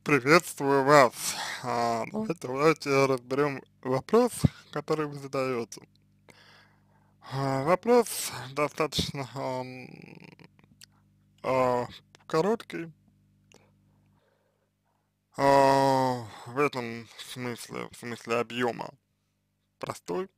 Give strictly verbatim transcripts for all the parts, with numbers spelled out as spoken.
Приветствую вас. А, давайте, давайте разберем вопрос, который вы задаете. А, вопрос достаточно ам, а, короткий, а, в этом смысле, в смысле объема простой,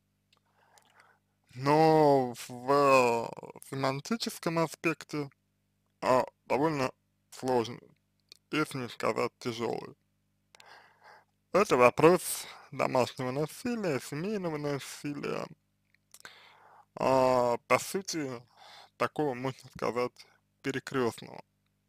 но в семантическом аспекте а, довольно сложный, если не сказать тяжелый. Это вопрос домашнего насилия, семейного насилия, а, по сути, такого, можно сказать, перекрестного,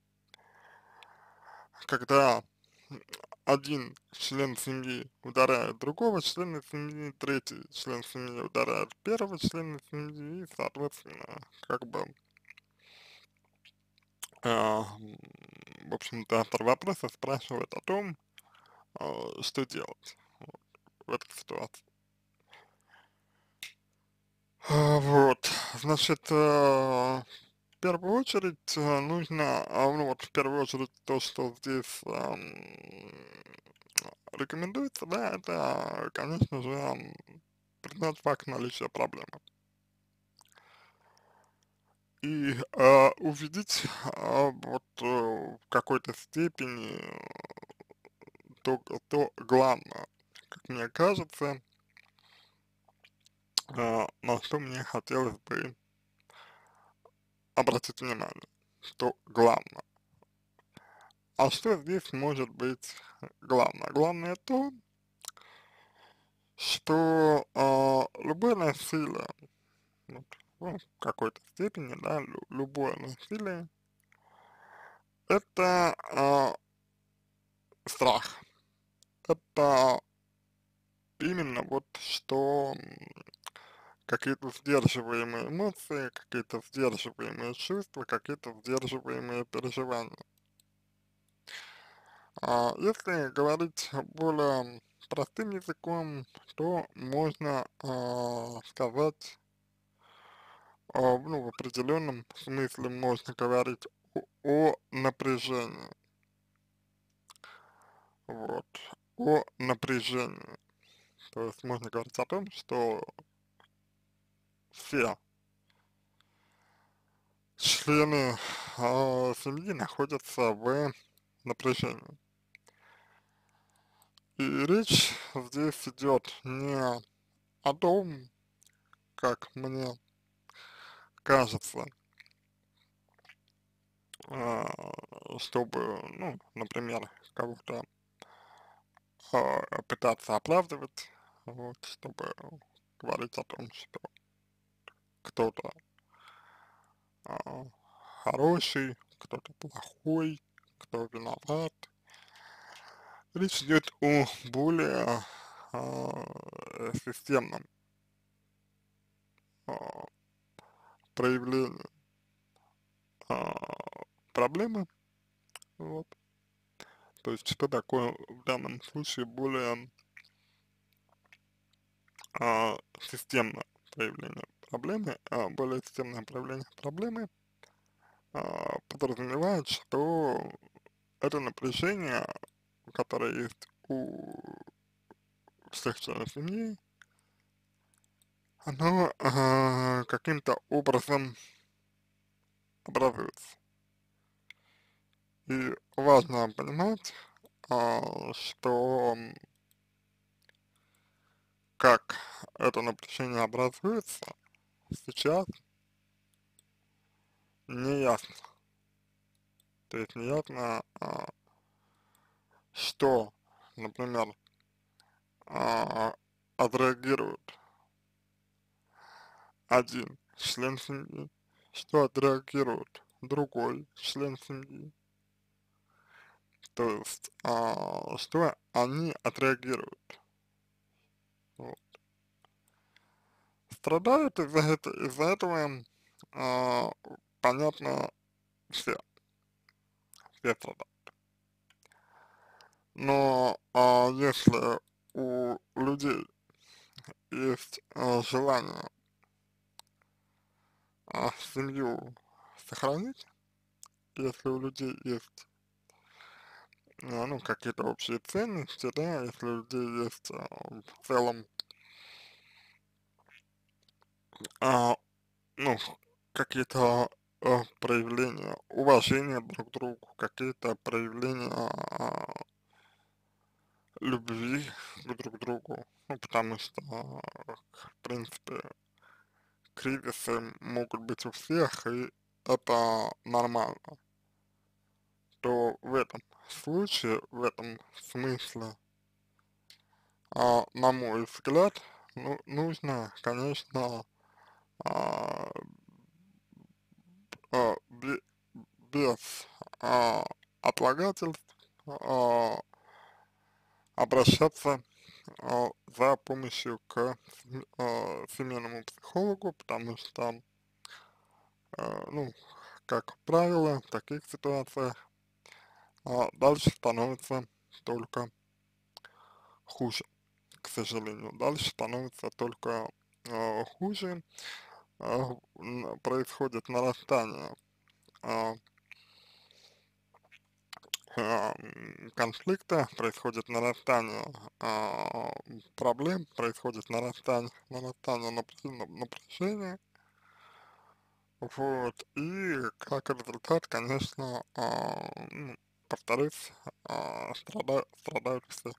когда один член семьи ударяет другого члена семьи, третий член семьи ударяет первого члена семьи, и, соответственно, как бы, а, м, в общем-то, автор вопроса спрашивает о том, а, что делать вот в этой ситуации. А, Вот, значит, э, в первую очередь э, нужно, а, ну вот в первую очередь то, что здесь ам, рекомендуется, да, это, конечно же, ам, признать факт наличия проблемы и а, увидеть а, вот э, в какой-то степени то, то главное, как мне кажется, а, на что мне хотелось бы обратить внимание, что главное. А что здесь может быть главное? Главное то, что а, любое насилие, вот, ну, в какой-то степени, да, лю- любое насилие, это а, страх. Это именно вот что м, какие-то сдерживаемые эмоции, какие-то сдерживаемые чувства, какие-то сдерживаемые переживания. А если говорить более простым языком, то можно а, сказать, а, ну, в определенном смысле можно говорить о, о напряжении, вот, о напряжении. То есть можно говорить о том, что все члены а, семьи находятся в напряжении. И речь здесь идет не о том, как мне кажется, а, чтобы, ну, например, кого-то а, пытаться оправдывать, вот, чтобы говорить о том, что кто-то а, хороший, кто-то плохой, кто виноват. Речь идет о более а, системном а, проявлении а, проблемы, вот. То есть, что такое в данном случае более а, системное проявление проблемы, а более системное проявление проблемы а, подразумевает, что это напряжение, которое есть у всех членов семьи, оно а, каким-то образом образуется. И важно понимать, а, что м, как это напряжение образуется сейчас не ясно. То есть не ясно, а, что, например, а, отреагирует один член семьи, что отреагирует другой член семьи. То есть, а, что они отреагируют. Вот. Страдают из-за этого, из-за этого, а, понятно, все, все страдают. Но а, если у людей есть а, желание а, семью сохранить, если у людей есть а, ну, какие-то общие ценности, да, если у людей есть а, в целом, а, ну, какие-то а, проявления уважения друг к другу, какие-то проявления а, любви к друг другу, ну, потому что, а, в принципе, кризисы могут быть у всех, и это нормально, то в этом случае, в этом смысле, а, на мой взгляд, ну, нужно, конечно, а, а, бе- без а, отлагательств а, обращаться а, за помощью к сем- а, семейному психологу, потому что, а, ну, как правило, в таких ситуациях а, дальше становится только хуже, к сожалению. Дальше становится только а, хуже, а, н- происходит нарастание а, а, м, конфликта, происходит нарастание а, проблем, происходит нарастание, нарастание напря- напряжения, вот, и как результат, конечно, а, ну, повторюсь, а, страда- страдают все.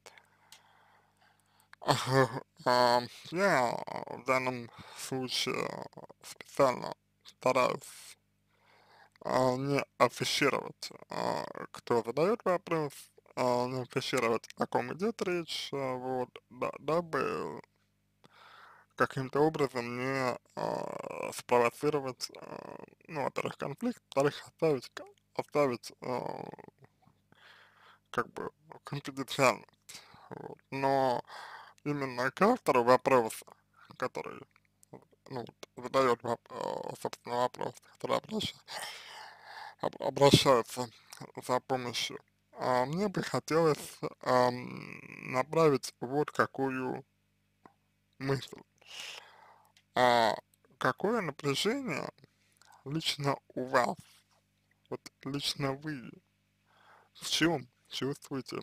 А, Я в данном случае специально стараюсь а, не афишировать, а, кто задает вопрос, а, не афишировать, о ком идет речь, а, вот, да, дабы каким-то образом не а, спровоцировать, а, ну, во-первых, конфликт, во-вторых, оставить, к- оставить а, как бы конфиденциально. Вот. Но именно к автору вопроса, который, ну, вот, задает, воп- а, собственно, вопрос, который обращается, обращается за помощью, а мне бы хотелось ам, направить вот какую мысль. А какое напряжение лично у вас, вот лично вы, в чем чувствуете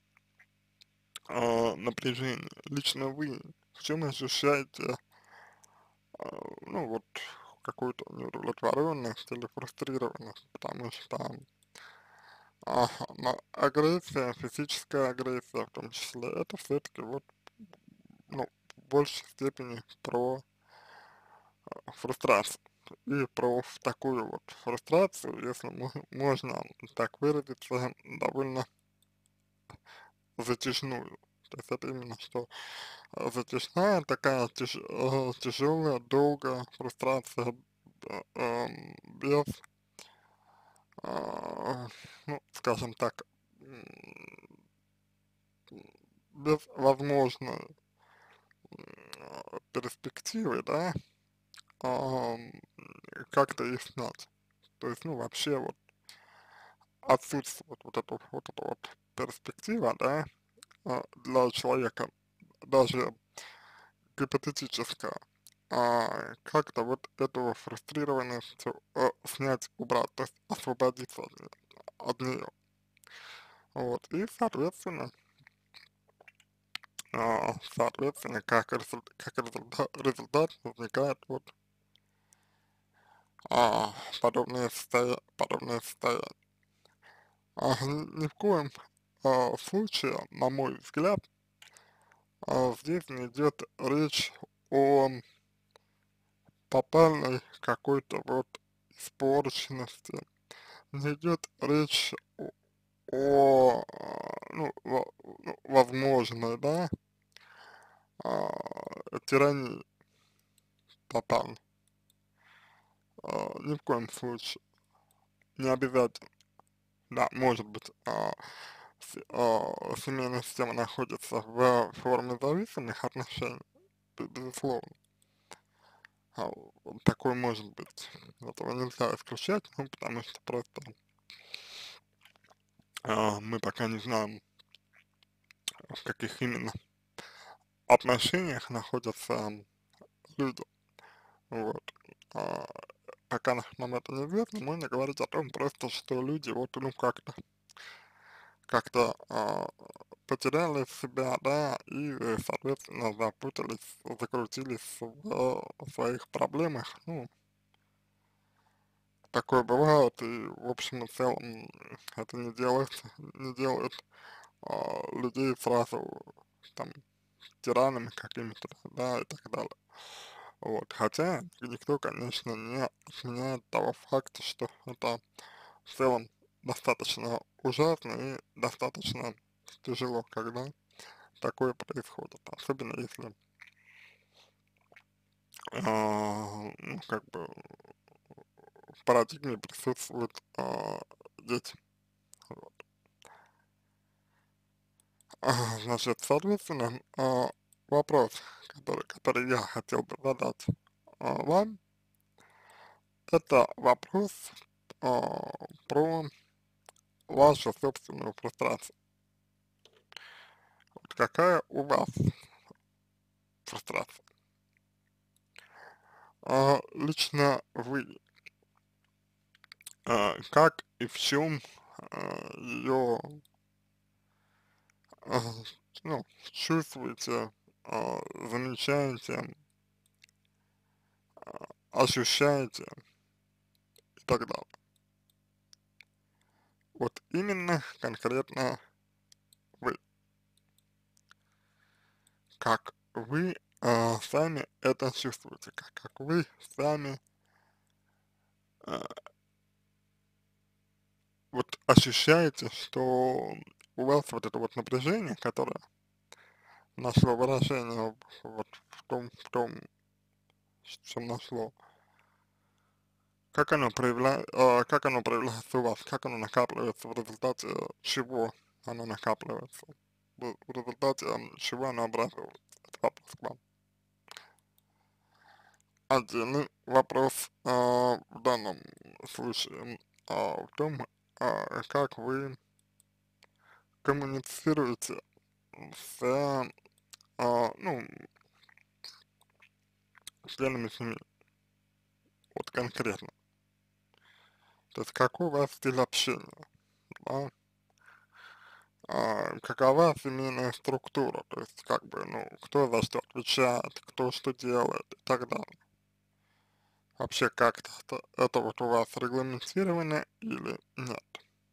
а, напряжение? Лично вы, в чем ощущаете, а, ну вот, какую-то неудовлетворенность или фрустрированность, потому что а, на- агрессия, физическая агрессия в том числе, это все-таки вот, ну, в большей степени про фрустрацию. И про в такую вот фрустрацию, если мо- можно так выразиться, довольно затяжную. То есть это именно что э, затяжная такая тяж, э, тяжелая, долгая фрустрация э, эм, без, э, ну, скажем так, м, без возможной м, перспективы, да, ам, как-то их снять. То есть, ну, вообще вот отсутствует вот эта вот, эта вот перспектива, да, а, для человека, даже гипотетическая, а, как-то вот эту фрустрированность э, снять, убрать, то есть освободиться от, не- от нее. Вот, и, соответственно, а, соответственно, как, результ, как результат, результат возникает вот а, подобные состояния, подобные состояния. А, ни ни в коем а, случае, на мой взгляд, а, здесь не идет речь о тотальной какой-то вот испорченности, не идет речь о, о, а, ну, во- ну, возможной, да, а, тирании тотальной, а, ни в коем случае, не обязательно, да, может быть, а, с- а, семейная система находится в форме зависимых отношений, бе- безусловно, а, такое может быть, этого нельзя исключать, ну, потому что просто а, мы пока не знаем, в каких именно отношениях находятся люди, вот. А, пока нам это неизвестно, можно говорить о том просто, что люди вот, ну, как-то, как-то а, потеряли себя, да, и, э, соответственно, запутались, закрутились в э, своих проблемах. Ну, такое бывает, и в общем и целом это не делает, не делает а, людей сразу там тиранами какими-то, да, и так далее. Вот, хотя никто, конечно, не отменяет того факта, что это в целом достаточно ужасно и достаточно тяжело, когда такое происходит, особенно если, а, ну, как бы в парадигме присутствуют а, дети. Вот. А, значит, соответственно, а, вопрос, который, который я хотел бы задать а, вам, это вопрос а, про вашу собственную фрустрацию. Вот какая у вас фрустрация? А, лично вы, а, как и в чем ее, ну, чувствуете, а, замечаете, а, ощущаете и так далее. Вот именно конкретно вы, как вы а, сами это чувствуете, как, как вы сами а, вот ощущаете, что у вас вот это вот напряжение, которое нашло выражение вот в том, в том, в чем нашло, как оно проявля, а, как оно проявляется у вас, как оно накапливается, в результате чего оно накапливается, в, в результате м, чего оно образуется. Это вопрос к вам. Отдельный вопрос а, в данном случае а, в том, а, как вы коммуницируете с, а, ну, членами семьи, вот конкретно. То есть какой у вас стиль общения, да? А, какова семейная структура, то есть как бы, ну, кто за что отвечает, кто что делает и так далее. Вообще как-то это, это вот у вас регламентировано или нет?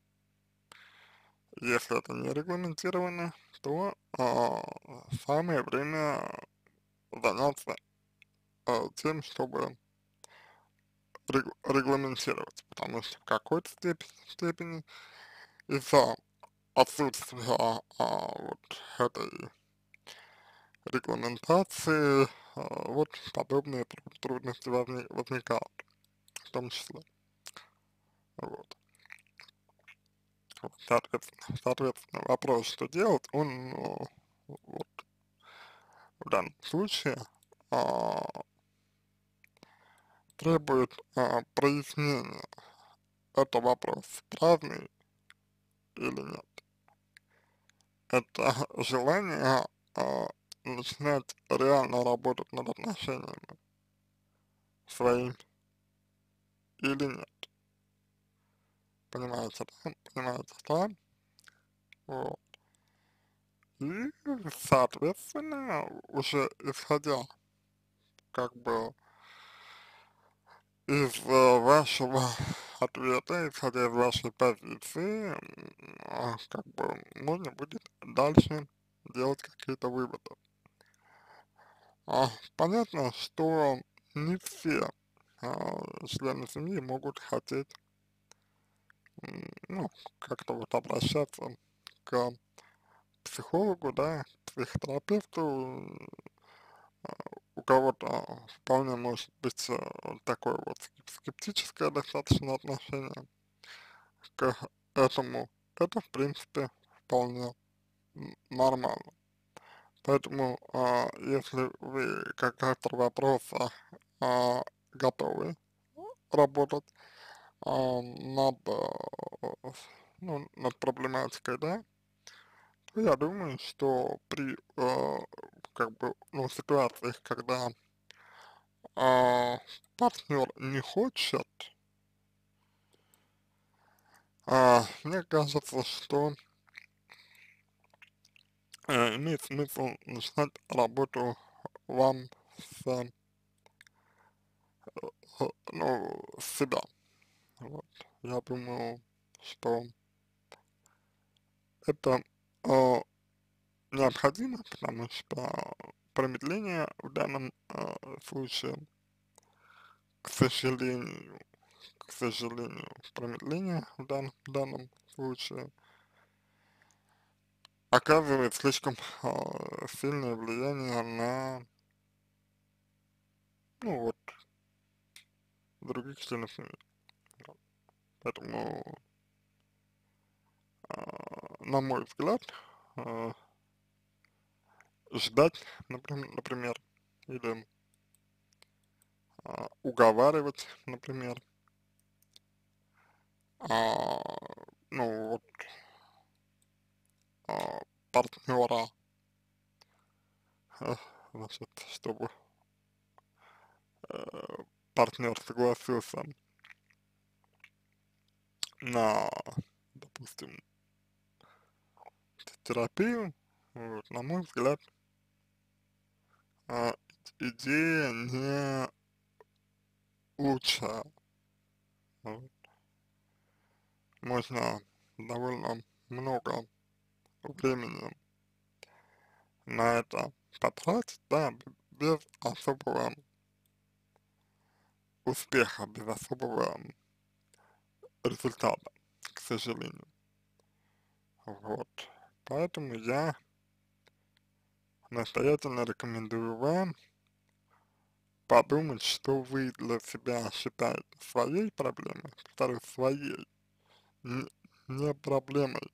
Если это не регламентировано, то а, самое время заняться а, тем, чтобы рег- регламентировать, потому что в какой-то степени, степени из-за отсутствия а, вот этой регламентации а, вот подобные тру- трудности возни- возникают, в том числе. Вот. Вот, Соответственно, соответственно, вопрос, что делать, он ну, вот, в данном случае а, требует а, прояснения. Это вопрос праздный или нет. Это желание а, начинать реально работать над отношениями своими или нет. Понимаете, да? Понимаете, да? Вот. И, соответственно, уже исходя как бы из э, вашего ответа, исходя из вашей позиции, м, а, как бы можно будет дальше делать какие-то выводы. А, понятно, что не все а, члены семьи могут хотеть, м, ну, как-то вот обращаться к психологу, да, к психотерапевту. А, у кого-то вполне может быть э, такое вот скеп- скептическое достаточно отношение к этому. Это, в принципе, вполне м, нормально. Поэтому, а, если вы как автор вопроса а, готовы работать а, над, а, ну, над проблематикой, да, то я думаю, что при а, как бы, ну, ситуациях, когда а, партнер не хочет, а, мне кажется, что э, имеет смысл начинать работу вам с, э, ну, с себя. Вот. Я думаю, что это э, необходимо, потому что промедление в данном э, случае, к сожалению, к сожалению, промедление в дан, в данном случае оказывает слишком э, сильное влияние на, ну вот, других членов семьи. Вот. Поэтому, э, на мой взгляд, э, ждать, например, например или э, уговаривать, например, а, ну вот, а, партнера, э, значит, чтобы э, партнер согласился на, допустим, терапию, вот, на мой взгляд, а, идея не лучшая. Вот. Можно довольно много времени на это потратить, да, б- без особого успеха, без особого результата, к сожалению. Вот. Поэтому я настоятельно рекомендую вам подумать, что вы для себя считаете своей проблемой, повторюсь, своей, не, не проблемой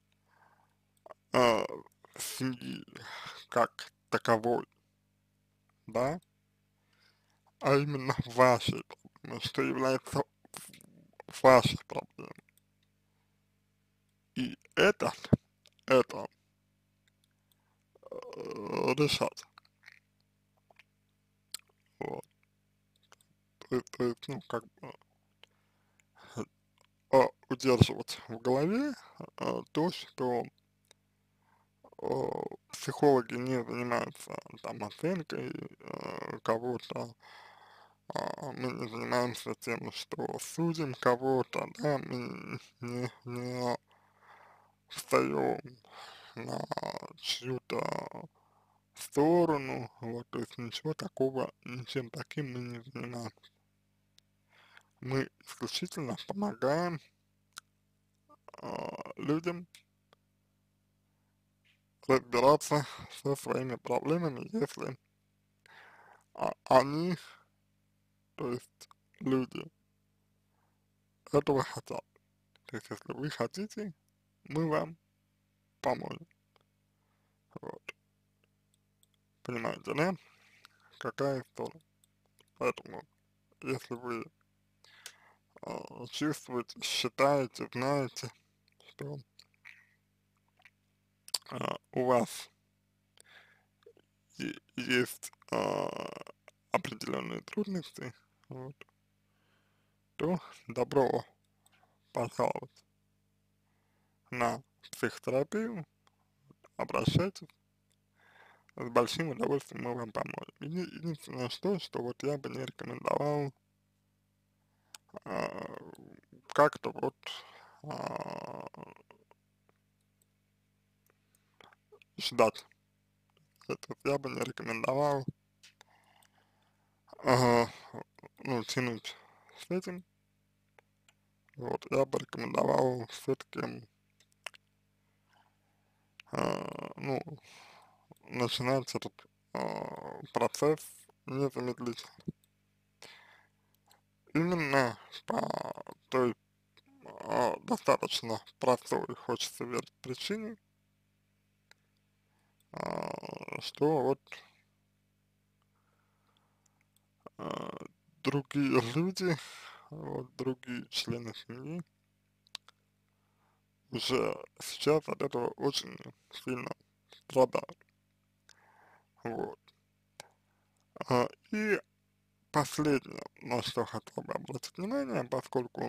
а, семьи как таковой, да, а именно вашей проблемой, что является вашей проблемой. И это, это э, решать. Вот. То, есть, то есть, ну, как бы э, удерживать в голове э, то, что э, психологи не занимаются там оценкой э, кого-то, а, мы не занимаемся тем, что судим кого-то, да, мы не, не встаем на чью-то сторону, вот, то есть ничего такого, ничем таким мы не занимаемся. Мы исключительно помогаем а, людям разбираться со своими проблемами, если а, они, то есть люди, этого хотят. То есть если вы хотите, мы вам поможем. Вот. Понимаете, да? Какая история. Поэтому, если вы э, чувствуете, считаете, знаете, что э, у вас е- есть э, определенные трудности, вот, то добро пожаловать на психотерапию, обращайтесь, с большим удовольствием мы вам поможем. Еди- Единственное, что, что вот я бы не рекомендовал э, как-то вот а, ждать. Это я бы не рекомендовал, ага, ну, тянуть с этим. Вот, я бы рекомендовал все-таки, а, ну, начинать этот а, процесс незамедлительно. Именно по той а, достаточно простой, хочется верить, причине, а, что вот а, другие люди, вот, другие члены семьи уже сейчас от этого очень сильно страдают. Вот. А, и последнее, на что хотел бы обратить внимание, поскольку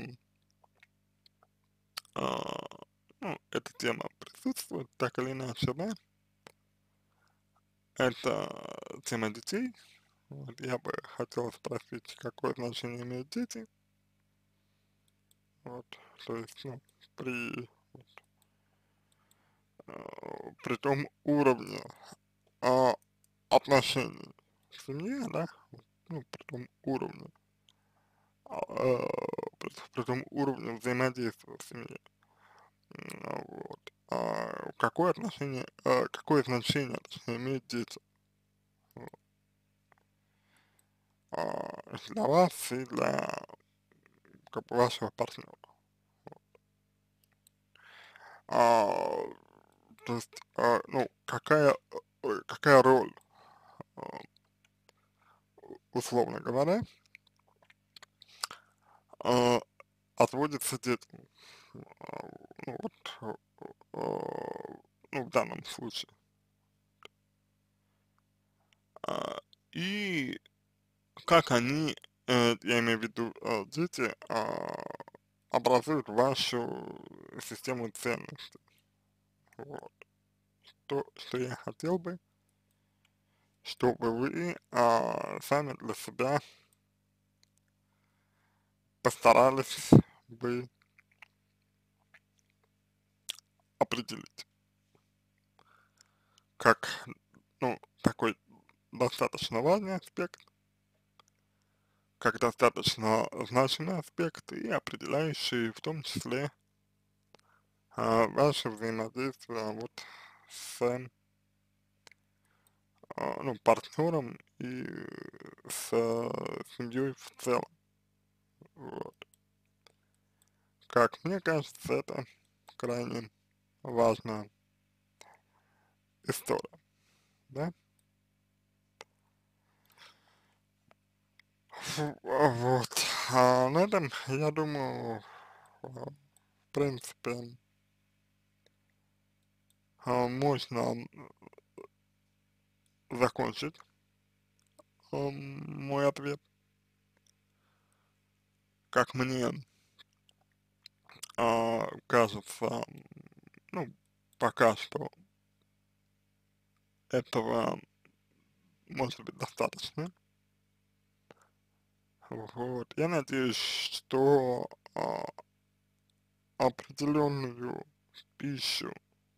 а, ну, эта тема присутствует так или иначе, да, это тема детей. Вот, я бы хотел спросить, какое отношение имеют дети, вот, то есть, ну, при, э, при том уровне а, отношений в семье, да, вот, ну, при том уровне, а, э, при, при том уровне взаимодействия в семье, м, вот, а, какое отношение, э, какое значение, точнее, имеют дети, вот, а, для вас и для, как бы, вашего партнера. А, то есть, а, ну, какая, э, ой, какая роль, а, условно говоря, а, отводится детям, а, ну, вот, а, ну, в данном случае. А, и как они, э, я имею в виду, э, дети, а, образуют вашу систему ценностей. Вот. То, что я хотел бы, чтобы вы а, сами для себя постарались бы определить, как, ну, такой достаточно важный аспект, как достаточно значимый аспект и определяющий в том числе а, ваше взаимодействие вот с, а, ну, партнером и с семьей в целом. Вот. Как мне кажется, это крайне важная история, да? Фу, а, вот. А на этом, я думаю, а, в принципе, а, можно закончить ам, мой ответ. Как мне а, кажется, ну, пока что этого может быть достаточно. Вот. Я надеюсь, что а, определенную пищу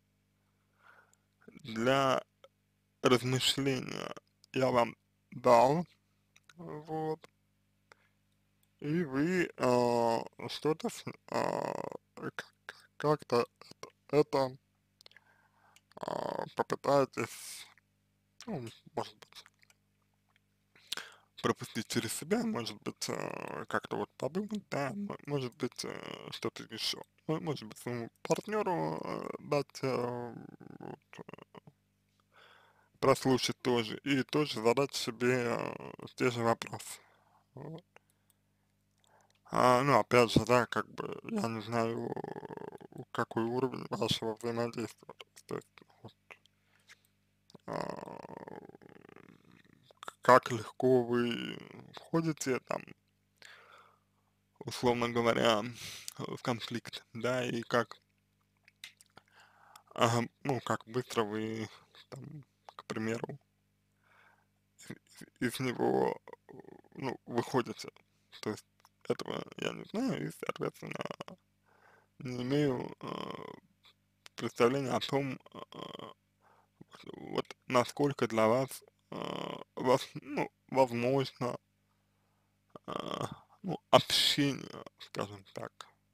для размышления я вам дал, вот, и вы а, что-то с- а, к- как-то это а, попытаетесь, ну, может быть, пропустить через себя, может быть, э, как-то вот подумать, да, мо- может быть, э, что-то еще. Мо- Может быть, своему партнеру э, дать э, вот, прослушать тоже и тоже задать себе э, те же вопросы. Вот. А, ну, опять же, да, как бы, я не знаю, э, какой уровень вашего взаимодействия. То есть, вот, а, к- как легко вы входите там, условно говоря, в конфликт, да, и как, ага, ну, как быстро вы, там, к примеру, из него, э, ну, выходите. То есть этого я не знаю и, соответственно, не имею э, представления о том, э, вот насколько для вас, э, вас, ну, возможно, э, ну, общение, скажем так,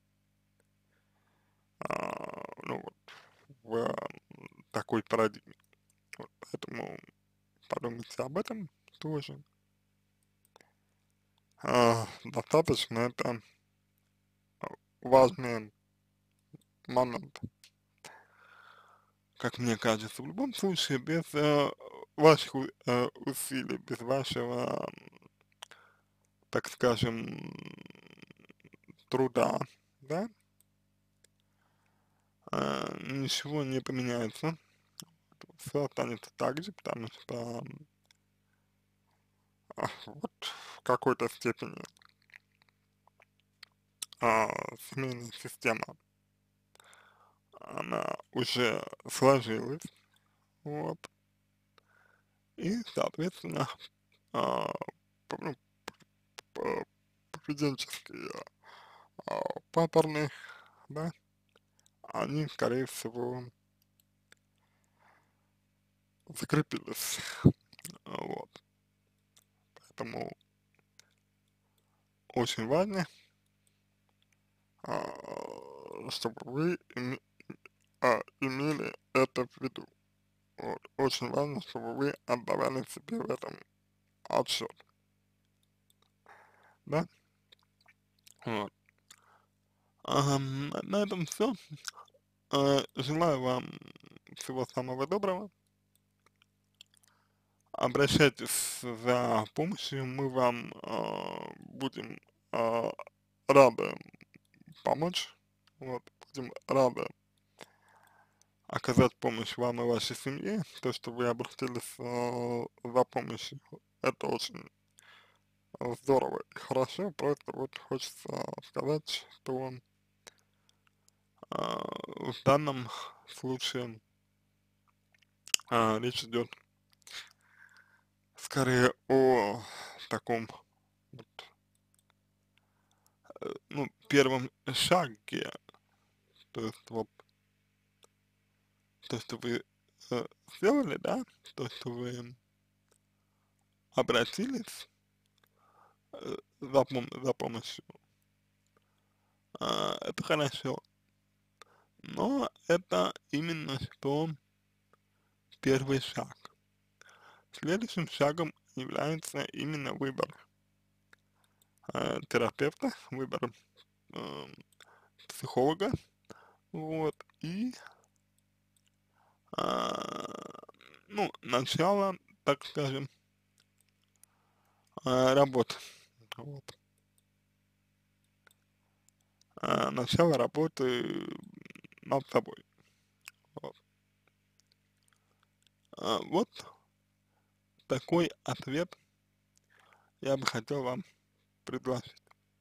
а, ну, вот, в э, такой парадигме. Вот, поэтому подумайте об этом тоже. А, достаточно это а, важный момент, как мне кажется. В любом случае, без э, ваших у- э, усилий, без вашего, м, так скажем, труда, да, а, ничего не поменяется. Все останется так же, потому что а, вот в какой-то степени а, семейная система, она уже сложилась, вот, и, соответственно, а, п ну, п поведенческие, а, паттерны, да, они, скорее всего, закрепились. А, вот. Поэтому очень важно, а, чтобы вы име а, имели это в виду. Вот. Очень важно, чтобы вы отдавали себе в этом отчет, да. Вот. Ам, на этом все. Желаю вам всего самого доброго. Обращайтесь за помощью, мы вам а, будем а, рады помочь, вот, будем рады оказать помощь вам и вашей семье. То, что вы обратились а, за помощью, это очень а, здорово и хорошо, просто вот хочется сказать, что а, в данном случае а, речь идет скорее о таком вот, э, ну, первом шаге, то есть вот то, что вы э, сделали, да, то, что вы обратились э, за, пом за помощью, а, это хорошо, но это именно что первый шаг. Следующим шагом является именно выбор э, терапевта, выбор э, психолога, вот, и, а, ну, начало, так скажем, а, работы, вот, а, начало работы над собой, вот. А, вот такой ответ я бы хотел вам предложить.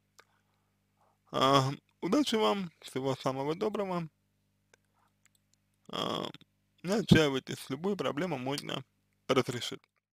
А, удачи вам, всего самого доброго. А, не отчаивайтесь, любую проблему можно разрешить.